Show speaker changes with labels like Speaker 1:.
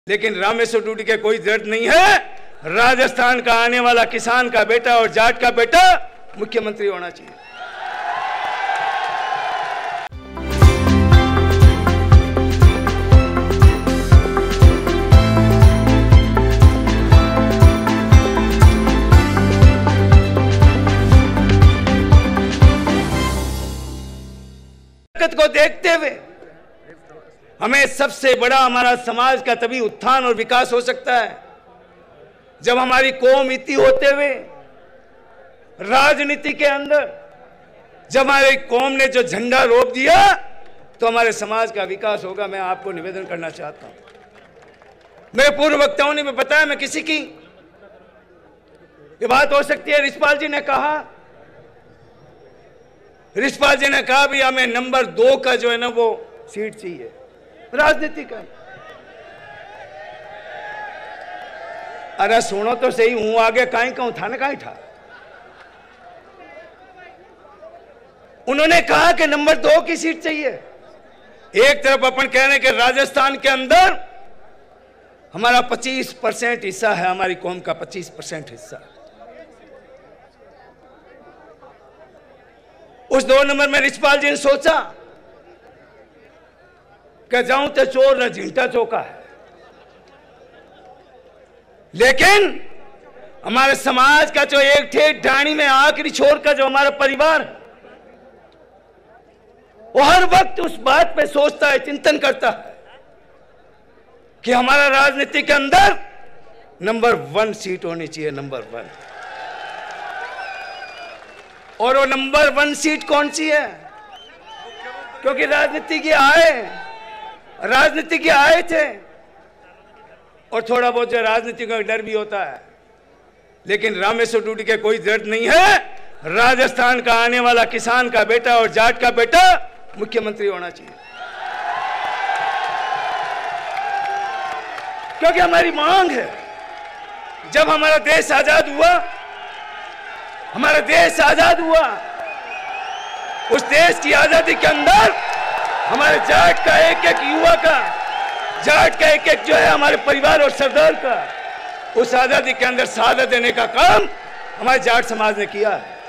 Speaker 1: लेकिन रामेश्वर डूडी के कोई दर्द नहीं है। राजस्थान का आने वाला किसान का बेटा और जाट का बेटा मुख्यमंत्री होना चाहिए। को देखते हुए हमें सबसे बड़ा हमारा समाज का तभी उत्थान और विकास हो सकता है जब हमारी कौम इतनी होते हुए राजनीति के अंदर जब हमारी कौम ने जो झंडा रोप दिया तो हमारे समाज का विकास होगा। मैं आपको निवेदन करना चाहता हूं। मेरे पूर्व वक्ताओं ने भी बताया, मैं किसी की ये बात हो सकती है। रिछपाल जी ने कहा भी हमें नंबर 2 का जो है ना वो सीट चाहिए राजनीति का। अरे सुनो तो सही, हूं आगे काई कहूं था ना काई था। उन्होंने कहा कि नंबर 2 की सीट चाहिए। एक तरफ अपन कह रहे हैं कि राजस्थान के अंदर हमारा 25% हिस्सा है, हमारी कौम का 25% हिस्सा। उस 2 नंबर में रिछपाल जी ने सोचा कि जाऊं तो चोर न झींटा चौका है, लेकिन हमारे समाज का जो एक ठेठ ढाणी में आखिरी छोर का जो हमारा परिवार वो हर वक्त उस बात पे सोचता है, चिंतन करता है कि हमारा राजनीति के अंदर नंबर 1 सीट होनी चाहिए, नंबर 1। और वो नंबर 1 सीट कौन सी है? क्योंकि राजनीति के आए थे और थोड़ा बहुत जो राजनीति का डर भी होता है, लेकिन रामेश्वर डूडी के कोई दर्द नहीं है। राजस्थान का आने वाला किसान का बेटा और जाट का बेटा मुख्यमंत्री होना चाहिए, क्योंकि हमारी मांग है। जब हमारा देश आजाद हुआ, उस देश की आजादी के अंदर हमारे जाट का एक जो है हमारे परिवार और सरदार का उस आजादी के अंदर शहादत देने का काम हमारे जाट समाज ने किया है।